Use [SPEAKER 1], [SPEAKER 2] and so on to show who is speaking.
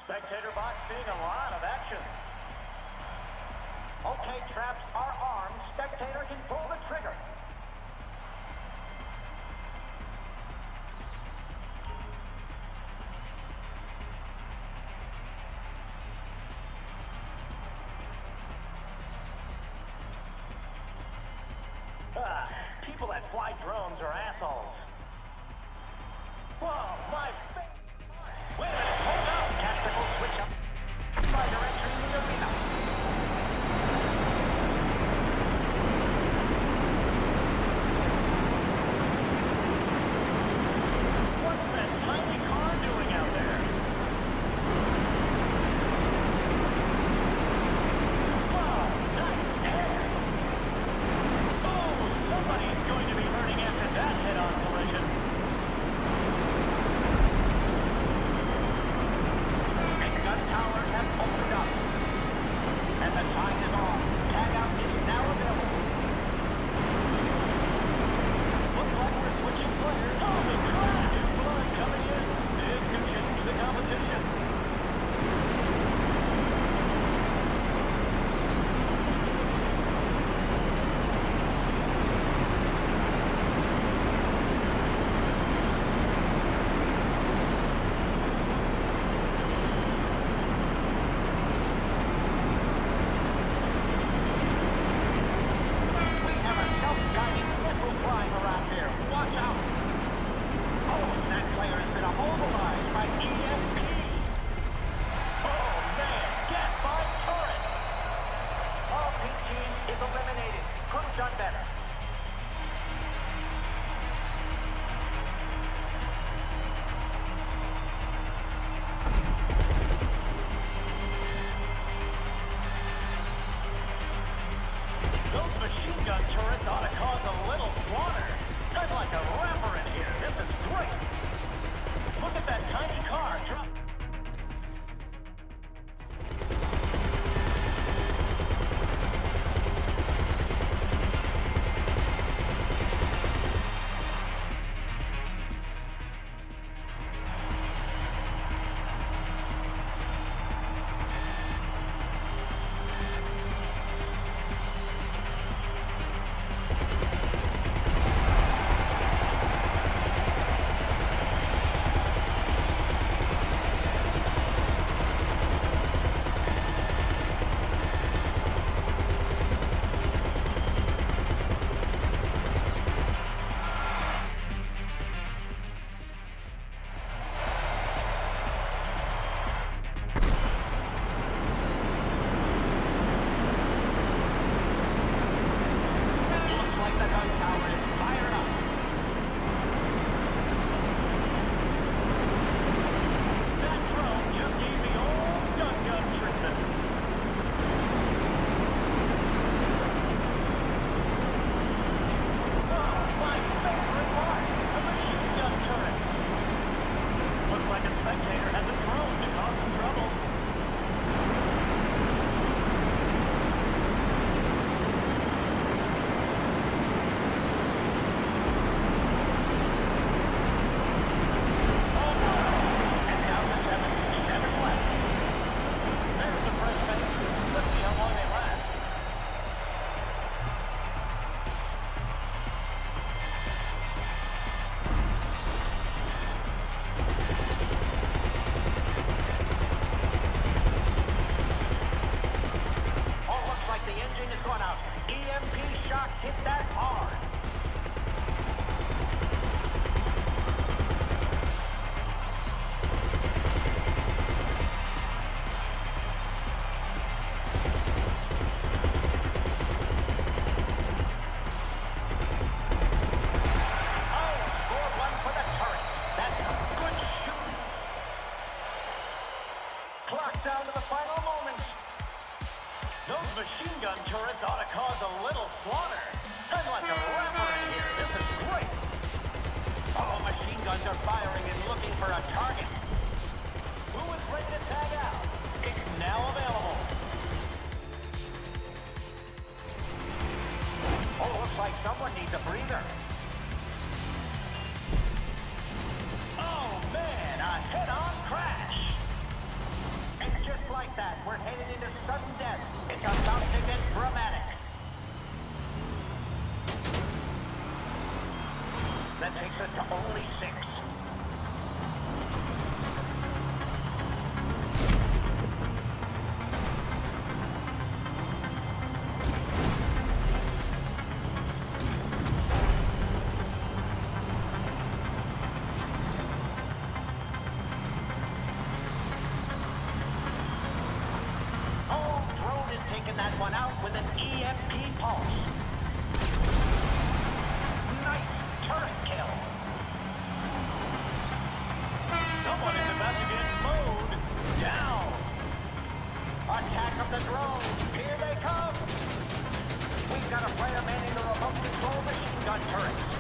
[SPEAKER 1] Spectator box seeing a lot of action.
[SPEAKER 2] Okay, traps are armed. Spectator can pull the trigger.
[SPEAKER 1] People that fly drones are assholes. Whoa, my face! Wait a minute, hold up!
[SPEAKER 2] Tactical switch up. Spider entering the arena.
[SPEAKER 1] What's that tiny car doing out there? Wow, nice air! Oh, somebody's going to be hurting after that head-on collision.
[SPEAKER 2] Big gun towers have opened up. And the sign is on. Tag out is now available.
[SPEAKER 1] Looks like we're switching players. Holy crap! New blood coming in. This could change the competition.
[SPEAKER 2] We have a self-guiding missile flying around here. Watch out. Oh, that player has been immobilized by EMP.
[SPEAKER 1] Oh man, death by turret!
[SPEAKER 2] All pink team is eliminated. Could have done better.
[SPEAKER 1] Those machine gun turrets ought to cause a little slaughter. I'm like a rapper in here. This is great. Look at that tiny car drop.
[SPEAKER 2] Looks like the gun tower is fired up.
[SPEAKER 1] That drone just gave me old stun gun treatment. Oh, my favorite part, the machine gun turrets. Looks like a spectator has a drone to cause some trouble.
[SPEAKER 2] And down to 7 left.
[SPEAKER 1] There's a fresh face. Let's see how long they last.
[SPEAKER 2] Oh, looks like the engine is gone out. EMP shock hit that hard. Oh, score one for the turrets. That's some good shooting. Clock down to the final moments.
[SPEAKER 1] Those machine gun turrets ought to cause a little slaughter. I'm like a rapper in here. This is great.
[SPEAKER 2] Oh, machine guns are firing and looking for a target.
[SPEAKER 1] Who is ready to tag out? It's now available.
[SPEAKER 2] Oh, looks like someone needs a breather.
[SPEAKER 1] Oh man, a head-on crash.
[SPEAKER 2] That takes us to only 6. Taking that one out with an EMP pulse. Nice turret kill.
[SPEAKER 1] Someone is about to get mowed down.
[SPEAKER 2] Attack of the drones. Here they come. We've got a player manning the remote control machine gun turrets.